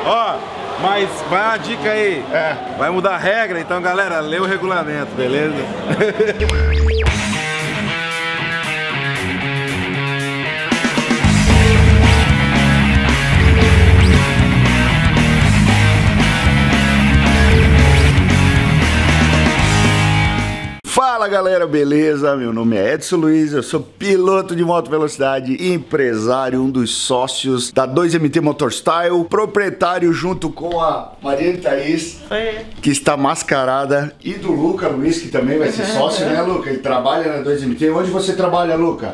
Ó, mas vai uma dica aí. Vai mudar a regra, então galera, lê o regulamento, beleza? Fala galera, beleza? Meu nome é Edson Luiz, eu sou piloto de moto velocidade, empresário, um dos sócios da 2MT Motorstyle, proprietário junto com a Mariane Thaís, que está mascarada, e do Luca Luiz, que também vai ser sócio, né, Luca? Ele trabalha na 2MT. Onde você trabalha, Luca?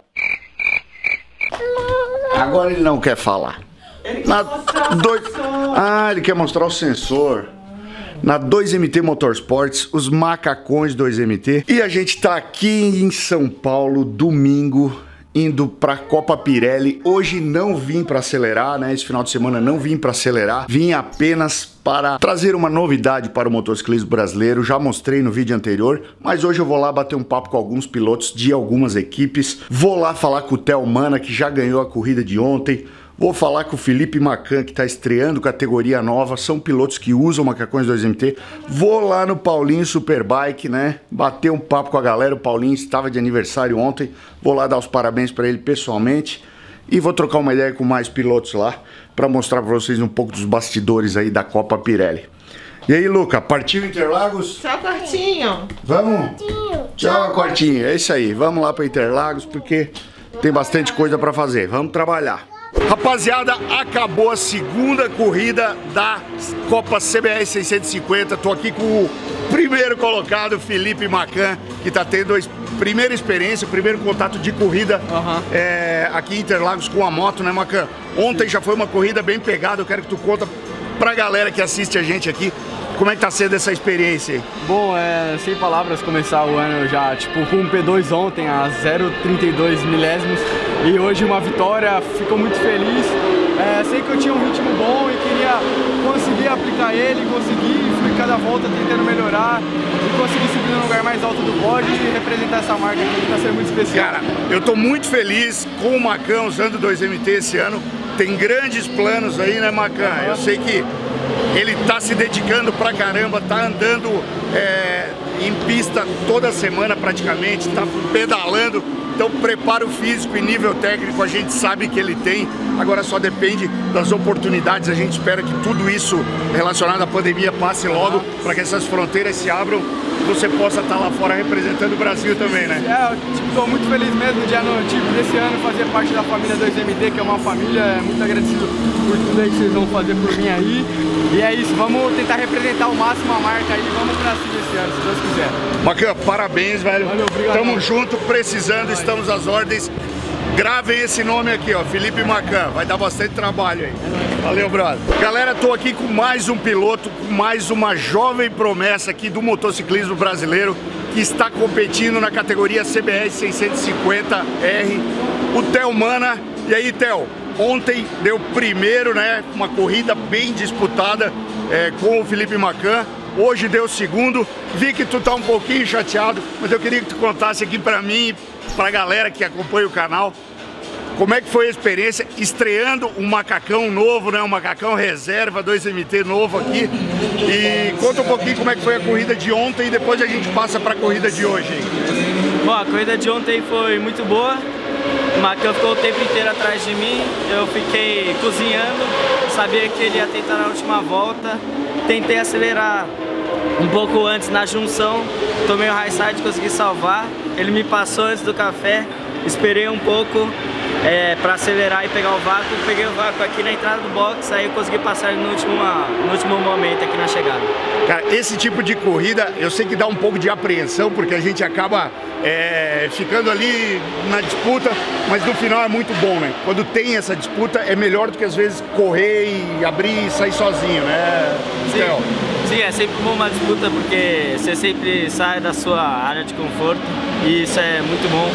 Agora ele não quer falar. Ele quer mostrar o sensor. Ah, ele quer mostrar o sensor. Na 2MT Motorsports, os macacões 2MT. E a gente tá aqui em São Paulo, domingo, indo pra Copa Pirelli. Hoje não vim pra acelerar, né? Esse final de semana não vim pra acelerar. Vim apenas para trazer uma novidade para o motociclismo brasileiro. Já mostrei no vídeo anterior, mas hoje eu vou lá bater um papo com alguns pilotos de algumas equipes. Vou lá falar com o Theo Mana, que já ganhou a corrida de ontem. Vou falar com o Felipe Macan, que está estreando categoria nova. São pilotos que usam macacões 2MT. Vou lá no Paulinho Superbike, né? Bater um papo com a galera. O Paulinho estava de aniversário ontem. Vou lá dar os parabéns para ele pessoalmente. E vou trocar uma ideia com mais pilotos lá, para mostrar para vocês um pouco dos bastidores aí da Copa Pirelli. E aí, Luca, partiu Interlagos? Tchau, Quartinho. Vamos? Tchau, Quartinho. É isso aí. Vamos lá para Interlagos, porque tem bastante coisa para fazer. Vamos trabalhar. Rapaziada, acabou a segunda corrida da Copa CBR 650. Tô aqui com o primeiro colocado, Felipe Macan, que tá tendo a primeira experiência, o primeiro contato de corrida aqui em Interlagos com a moto, né, Macan? Ontem já foi uma corrida bem pegada. Eu quero que tu conta pra galera que assiste a gente aqui como é que tá sendo essa experiência aí. Bom, sem palavras começar o ano já, tipo, com um P2 ontem a 0,32 milésimos e hoje uma vitória, fico muito feliz. Sei que eu tinha um ritmo bom e queria conseguir aplicar ele, fui cada volta tentando melhorar e conseguir subir no lugar mais alto do pódio e representar essa marca aqui, que tá sendo muito especial. Cara, eu tô muito feliz com o Macan usando 2MT esse ano. Tem grandes planos aí, né, Macan? Eu sei que ele tá se dedicando pra caramba, tá andando em pista toda semana praticamente, tá pedalando. Então preparo físico e nível técnico a gente sabe que ele tem. Agora só depende das oportunidades. A gente espera que tudo isso relacionado à pandemia passe logo, para que essas fronteiras se abram e você possa estar lá fora representando o Brasil também, né? Tô muito feliz mesmo desse ano fazer parte da família 2MT, que é uma família, muito agradecido por tudo aí que vocês vão fazer por mim aí. E é isso, vamos tentar representar ao máximo a marca aí, vamos pra cima esse ano, se Deus quiser. Macan, parabéns, velho. Valeu, obrigado. Tamo junto, precisando, estamos às ordens. Gravem esse nome aqui, ó, Felipe Macan, vai dar bastante trabalho aí. Valeu, brother. Galera, tô aqui com mais um piloto, com mais uma jovem promessa aqui do motociclismo brasileiro, que está competindo na categoria CBR 650R, o Theo Mana. E aí, Theo, ontem deu primeiro, né, uma corrida bem disputada com o Felipe Macan. Hoje deu segundo. Vi que tu tá um pouquinho chateado, mas eu queria que tu contasse aqui pra mim, pra galera que acompanha o canal, como é que foi a experiência estreando um macacão novo, né? Um macacão reserva 2MT novo aqui. E conta um pouquinho como é que foi a corrida de ontem e depois a gente passa pra corrida de hoje. Bom, a corrida de ontem foi muito boa. O Macan ficou o tempo inteiro atrás de mim. Eu fiquei cozinhando, sabia que ele ia tentar na última volta. Tentei acelerar um pouco antes na junção, tomei o high side, consegui salvar. Ele me passou antes do café, esperei um pouco para acelerar e pegar o vácuo. Peguei o vácuo aqui na entrada do box, aí eu consegui passar ele no último momento aqui na chegada. Cara, esse tipo de corrida eu sei que dá um pouco de apreensão, porque a gente acaba ficando ali na disputa, mas no final é muito bom, né? Quando tem essa disputa é melhor do que às vezes correr e abrir e sair sozinho, né? Sim, é sempre uma disputa, porque você sempre sai da sua área de conforto e isso é muito bom.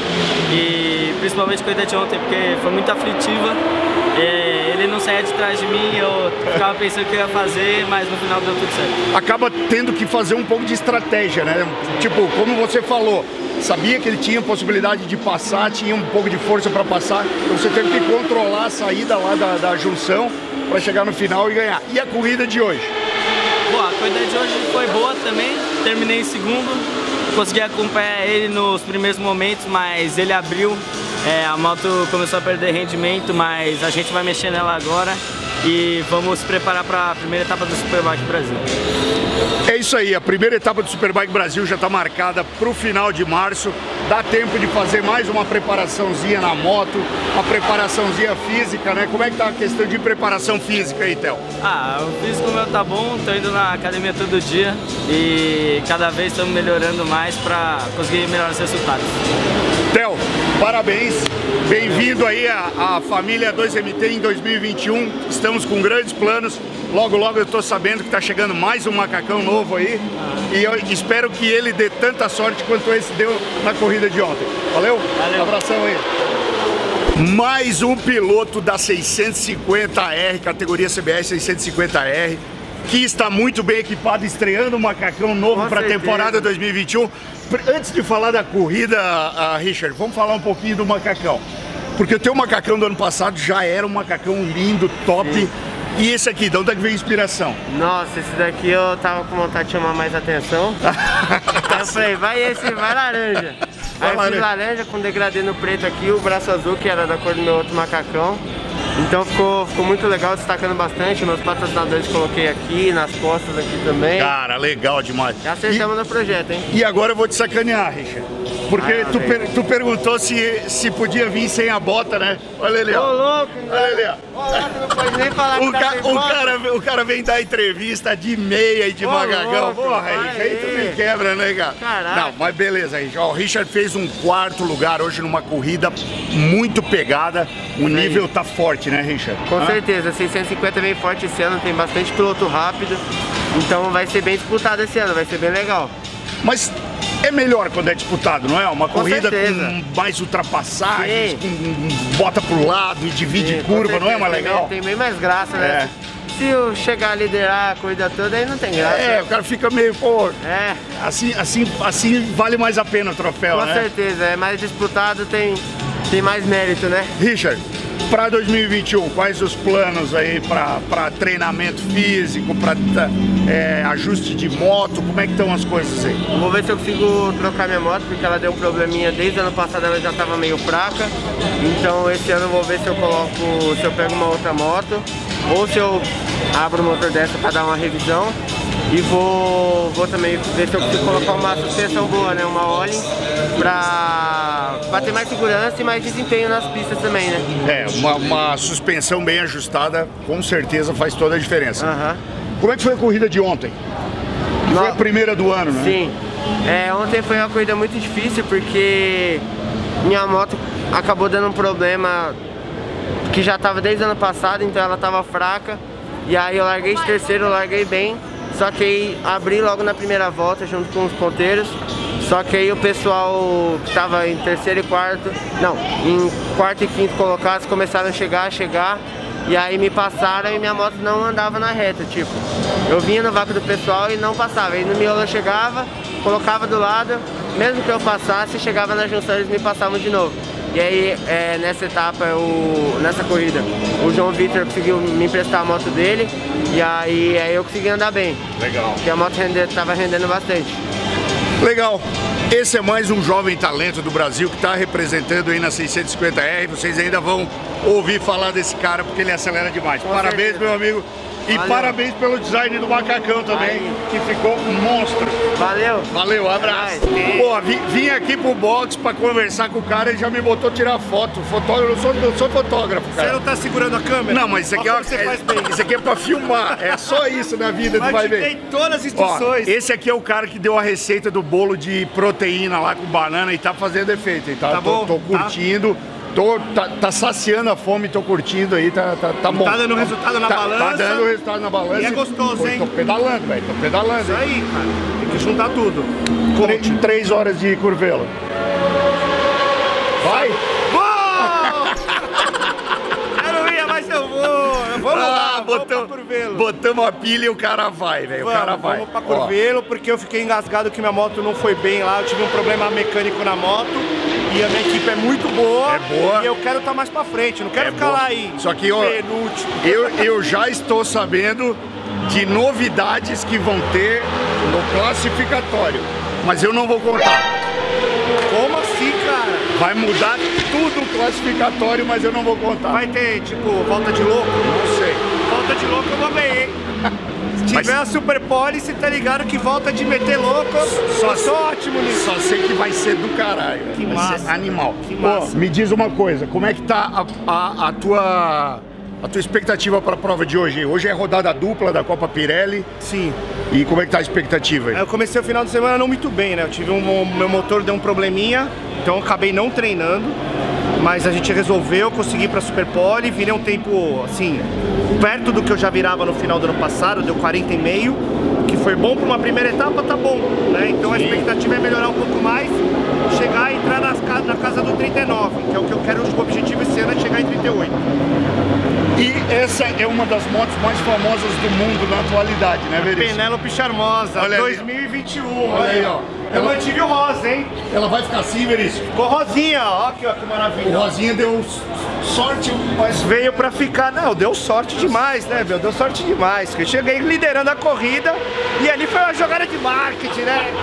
E principalmente a corrida de ontem, porque foi muito aflitiva. Ele não saía de trás de mim, eu ficava pensando o que eu ia fazer, mas no final deu tudo certo. Acaba tendo que fazer um pouco de estratégia, né? Tipo, como você falou, sabia que ele tinha possibilidade de passar, tinha um pouco de força para passar, então você teve que controlar a saída lá da junção para chegar no final e ganhar. E a corrida de hoje? Bom, a corrida de hoje foi boa também, terminei em segundo, consegui acompanhar ele nos primeiros momentos, mas ele abriu, a moto começou a perder rendimento, mas a gente vai mexer nela agora e vamos se preparar para a primeira etapa do Superbike Brasil. É isso aí, a primeira etapa do Superbike Brasil já está marcada para o final de março. Dá tempo de fazer mais uma preparaçãozinha na moto, uma preparaçãozinha física, né? Como é que tá a questão de preparação física aí, Theo? O físico meu tá bom, tô indo na academia todo dia e cada vez estamos melhorando mais para conseguir melhorar os resultados. Theo, parabéns, bem-vindo aí à família 2MT em 2021, estamos com grandes planos, logo eu tô sabendo que tá chegando mais um macacão novo aí e eu espero que ele dê tanta sorte quanto esse deu na corrida de ontem. Valeu? Valeu. Um abração aí. Mais um piloto da 650R, categoria CBR 650R, que está muito bem equipado, estreando um macacão novo para a temporada 2021. Antes de falar da corrida, Richard, vamos falar um pouquinho do macacão. Porque o teu macacão do ano passado já era um macacão lindo, top. Sim. E esse aqui, de onde é que veio a inspiração? Nossa, esse daqui eu tava com vontade de chamar mais atenção. Aí eu falei, vai laranja. Aí eu fiz laranja com degradê no preto aqui, o braço azul, que era da cor do meu outro macacão. Então ficou muito legal, destacando bastante. Meus patrocinadores coloquei aqui, nas costas aqui também. Cara, legal demais. Já acertamos no projeto, hein? E agora eu vou te sacanear, Richard. Porque tu perguntou se podia vir sem a bota, né? Olha ele, ó. Ô, louco, olha ele, ó. Ô, louco, não pode nem falar que tá sem bota. O cara vem dar entrevista de meia e de macacão. Porra, aí tu me quebra, né, cara? Caraca. Não, mas beleza, Richard. O Richard fez um 4º lugar hoje numa corrida muito pegada. O nível tá forte, né, Richard? Com certeza, 650 vem forte esse ano, tem bastante piloto rápido. Então vai ser bem disputado esse ano, vai ser bem legal. Mas é melhor quando é disputado, não é? Uma corrida certeza. Com mais ultrapassagens, com bota pro lado e divide curva, não é mais legal? Tem bem mais graça, né? Se eu chegar a liderar a corrida toda, aí não tem graça. O cara fica meio, pô... Assim vale mais a pena o troféu, Com né? certeza, é mais disputado, tem mais mérito, né? Richard, para 2021, quais os planos aí para treinamento físico, para ajuste de moto, como é que estão as coisas aí? Vou ver se eu consigo trocar minha moto, porque ela deu um probleminha desde o ano passado, ela já estava meio fraca. Então esse ano eu vou ver se eu pego uma outra moto, ou se eu abro o motor dessa para dar uma revisão. E vou também ver se eu consigo colocar uma suspensão boa, né? Uma Öhlins, pra ter mais segurança e mais desempenho nas pistas também, né? Uma suspensão bem ajustada com certeza faz toda a diferença. Como é que foi a corrida de ontem? Foi a primeira do ano, né? Sim. Ontem foi uma corrida muito difícil porque minha moto acabou dando um problema que já estava desde o ano passado, então ela estava fraca. E aí eu larguei de terceiro, eu larguei bem. Só que aí abri logo na primeira volta junto com os ponteiros. Só que aí o pessoal que estava em terceiro e quarto, não, em quarto e quinto colocados começaram a chegar. E aí me passaram e minha moto não andava na reta, tipo. Eu vinha no vácuo do pessoal e não passava. Aí no miolo eu chegava, colocava do lado, mesmo que eu passasse, chegava na junção eles me passavam de novo. E aí nessa etapa, nessa corrida, o João Vitor conseguiu me emprestar a moto dele. E aí eu consegui andar bem. Legal. Porque a moto estava rendendo bastante. Legal. Esse é mais um jovem talento do Brasil que está representando aí na 650R. Vocês ainda vão ouvir falar desse cara porque ele acelera demais. Parabéns, meu amigo. E parabéns pelo design do macacão também, que ficou um monstro. Valeu. Valeu, abraço. Pô, vim aqui pro box pra conversar com o cara e já me botou tirar foto. Fotógrafo, eu sou fotógrafo, cara. Você não tá segurando a câmera? Não, mas isso aqui é pra filmar. É só isso na vida do Vai Bem. Tem todas as instruções. Ó, esse aqui é o cara que deu a receita do bolo de proteína lá com banana e tá fazendo efeito. Tá bom? Tô curtindo. Tá saciando a fome, tô curtindo aí, tá bom. Tá dando resultado na balança. Tá dando resultado na balança. E é gostoso, hein? Tô pedalando, velho, tô pedalando. Isso aí, cara. Tem que juntar tudo. 3 horas de curvelo. Vai! Vou! Eu não ia, mas eu vou. Vamos lá. botamos a pilha e o cara vai, velho. O cara vai. Vamos pra Curvelo, porque eu fiquei engasgado que minha moto não foi bem lá. Eu tive um problema mecânico na moto. E a minha equipe é muito boa. É boa. E eu quero estar mais pra frente, não quero ficar lá aí. Só que eu já estou sabendo de novidades que vão ter no classificatório. Mas eu não vou contar. Como assim, cara? Vai mudar tudo o classificatório, mas eu não vou contar. Vai ter, tipo, volta de louco? Não sei. Volta de louco eu vou bem, hein? Se tiver a Super Pole, você tá ligado que volta de meter louco, eu sou ótimo nisso. Só sei que vai ser do caralho. Que vai massa. ser animal. Que massa. Me diz uma coisa, como é que tá a tua expectativa para a prova de hoje? Hoje é rodada dupla da Copa Pirelli. Sim. E como é que tá a expectativa aí? Eu comecei o final de semana não muito bem, né? Eu tive meu motor deu um probleminha, então eu acabei não treinando. Mas a gente resolveu, consegui para Super Pole, virei um tempo, assim, perto do que eu já virava no final do ano passado, deu 40,5, que foi bom para uma primeira etapa, tá bom, né? Então a expectativa é melhorar um pouco mais, chegar e entrar na casa do 39, que é o que eu quero, o objetivo esse ano é chegar em 38. E essa é uma das motos mais famosas do mundo na atualidade, né, Veríssimo? Penélope Charmosa, Olha aí, 2021, olha aí, ó. Eu mantive o rosa, hein? Ela vai ficar assim, Veríssimo? Ficou rosinha, ó, aqui, ó, que maravilha. O Rosinha deu sorte, mas veio pra ficar. Não, deu sorte demais, né, meu? Deu sorte demais. Porque eu cheguei liderando a corrida e ali foi uma jogada de marketing, né?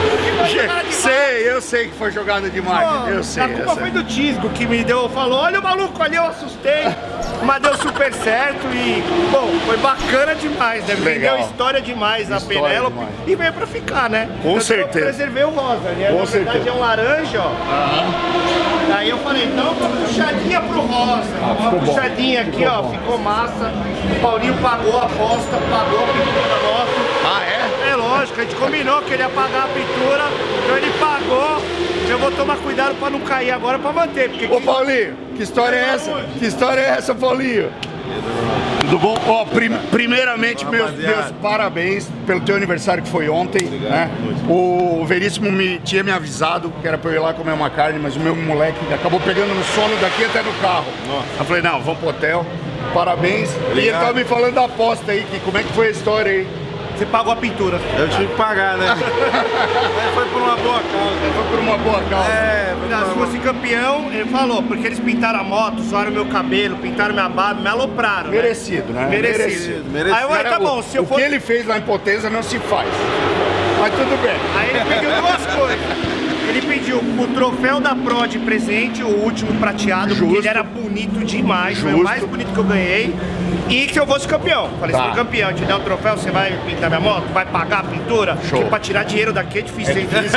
Eu sei que foi jogada de marketing, eu sei. A culpa foi do Tisgo que me deu, falou, olha o maluco ali, eu assustei. Mas deu super certo e, bom, foi bacana demais, né? Vendeu história demais a Penélope e veio pra ficar, né? Com certeza. Eu preservei o rosa, né? Na verdade é um laranja, ó. Aí eu falei, então uma puxadinha pro rosa. Uma puxadinha aqui, ó, ficou massa. O Paulinho pagou a aposta, pagou a pintura da moto. Ah, é? É lógico, a gente combinou que ele ia pagar a pintura, então ele pagou. Eu vou tomar cuidado pra não cair agora pra manter. Porque Ô Paulinho, que história é essa? Que história é essa, Paulinho? Tudo bom? Ó, primeiramente, meus parabéns pelo teu aniversário que foi ontem, né? O Veríssimo tinha me avisado que era pra eu ir lá comer uma carne, mas o meu moleque acabou pegando no sono daqui até no carro. Eu falei, não, vamos pro hotel. Parabéns. E ele tava me falando da aposta aí, que como é que foi a história aí? Você pagou a pintura. Eu tive que pagar, né? Foi por uma boa causa. Foi por uma boa causa. Se fosse campeão, ele falou, porque eles pintaram a moto, zoaram meu cabelo, pintaram minha barba, me alopraram. Merecido, né? Merecido. Aí eu falei, tá bom, se eu for... O que ele fez lá em Potência não se faz. Mas tudo bem. Aí ele pediu duas coisas. Ele pediu o troféu da Pro de presente, o último prateado, porque ele era bonito demais, foi o mais bonito que eu ganhei. E que eu fosse campeão. Falei, se for campeão, te der o troféu, você vai pintar minha moto? Vai pagar a pintura? Show. Porque pra tirar dinheiro daqui é difícil.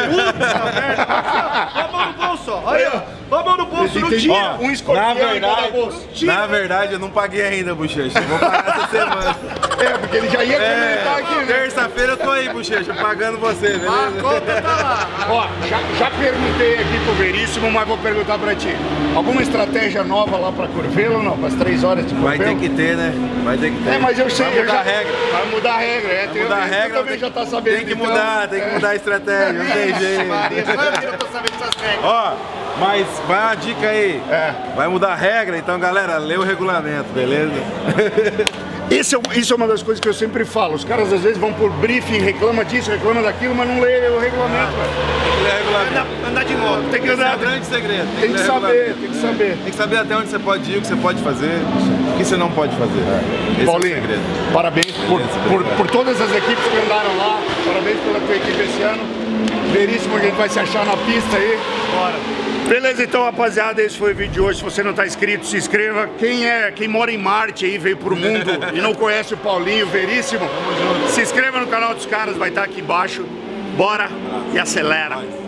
Olha a mão no bolso, ó. Olha aí, ó. A mão no bolso, não tinha. Um escorpião em cada bolso. Na verdade, eu não paguei ainda, Bochecha. Vou pagar essa semana. É, porque ele já ia comentar aqui, né? Terça-feira eu tô aí, Bochecha, pagando você, beleza? A conta tá lá. Ó, já perguntei aqui pro Veríssimo, mas vou perguntar pra ti. Alguma estratégia nova lá pra Curvelo ou não? Para as 3 horas de Curvelo? Vai ter que ter, né? Vai ter que ter. É, mas eu sei. Vai mudar a regra. Vai mudar a regra, é. Vai mudar a regra. também já tá sabendo. Tem que mudar, tem que mudar a estratégia, não tem jeito. Maria, só eu que não tô sabendo essas regras. Ó, mas vai uma dica aí. Vai mudar a regra, então galera, lê o regulamento, beleza? Isso é uma das coisas que eu sempre falo. Os caras às vezes vão por briefing, reclama disso, reclama daquilo, mas não lê o regulamento. Andar de moto. Tem que andar. É o grande segredo. Tem que saber, tem que saber. Tem que saber até onde você pode ir, o que você pode fazer, o que você não pode fazer. Esse Paulinho, é o segredo. parabéns por todas as equipes que andaram lá. Parabéns pela tua equipe esse ano. Veríssimo, a gente vai se achar na pista aí. Bora. Beleza, então, rapaziada, esse foi o vídeo de hoje. Se você não tá inscrito, se inscreva. Quem mora em Marte aí, veio pro mundo e não conhece o Paulinho, Veríssimo, se inscreva no canal dos caras, vai estar aqui embaixo. Bora e acelera.